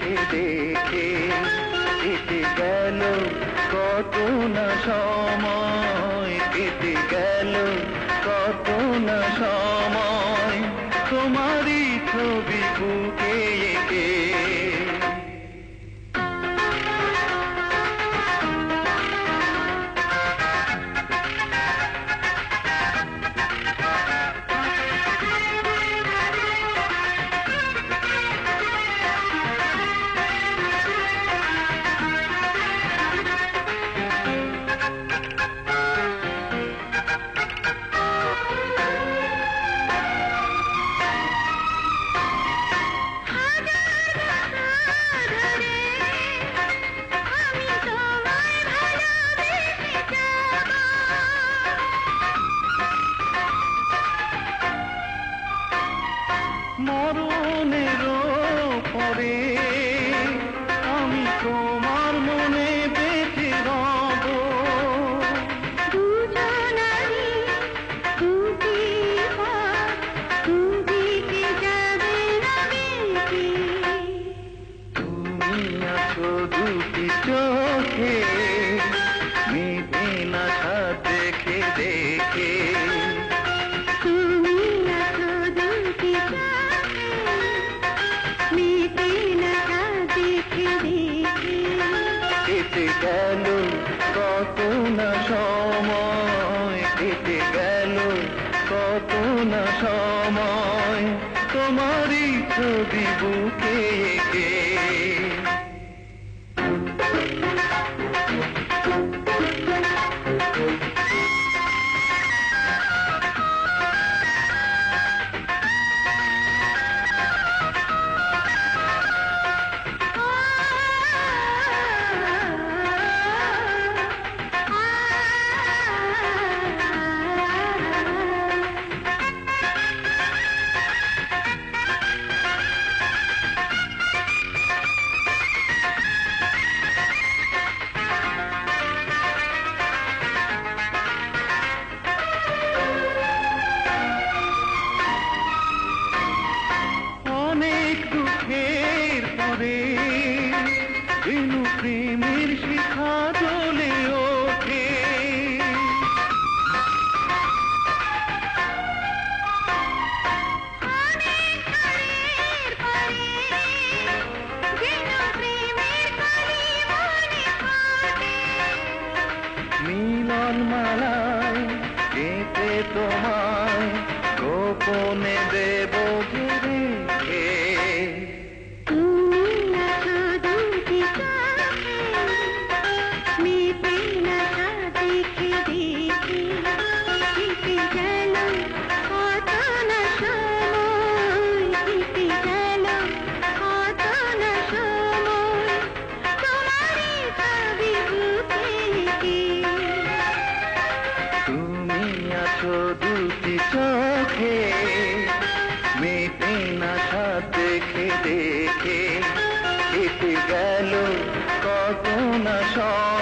দেখে দেখে কেটে গেল কত না সময়, কেটে গেল কত না সময়, তোমারই ছবি বুকে এঁকে। মরণেরও পরে আমি তোমার মনে বেঁচে রব। দুজনারই দুটি পথ, দুদিকে যাবে না বেঁকে। তুমি আছো দুটি চোখে, মেটে না সাথ দেখে দেখে। তুমি আছো দুটি চোখে, মেটে না সাথ দেখে দেখে। কেটে গেল কত না সময়, কেটে গেল কত না সময়, তোমারই ছবি বুকে এঁকে। অনেক দুঃখের পরে বেনু প্রেমের শিখা জ্বলে ওঠে। অনেক ঝড়ের পরে যেন প্রেমের কলি মনে ফোটে। মিলন মালায় গেঁথে তোমায় গোপনে দেব রেখে। তুমি আছো দুটি চোখে, মেটে না সাথ দেখে দেখে। কেটে গেল কত না সময়, কেটে গেল কত না সময়, তোমারই ছবি বুকে এঁকে। তুমি আছো দুটি চোখে, মেটে না সাথ দেখে দেখে। কেটে গেল কত না সময়।